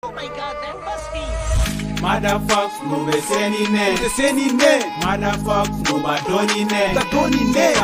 Oh my God, that must be. Motherfuck, no be sending ne. Motherfuck, no ba doni ne.